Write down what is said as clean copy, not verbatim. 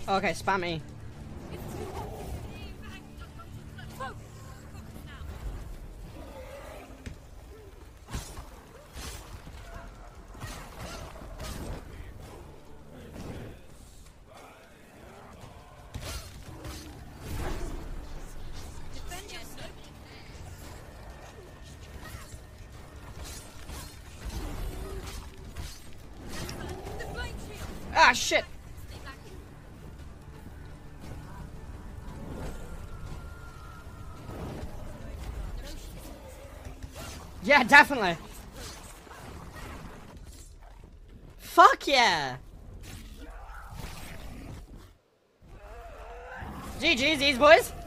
Okay, spam me. Ah, shit. Yeah, definitely. Fuck yeah. GG's, boys.